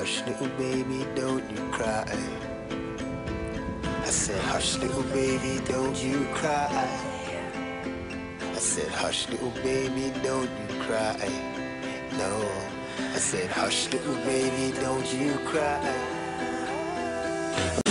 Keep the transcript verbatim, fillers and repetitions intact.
hush, little baby, don't you cry. I said, hush, little baby, don't you cry. I said, hush, little baby, don't you cry. No, I said, hush, little baby, don't you cry.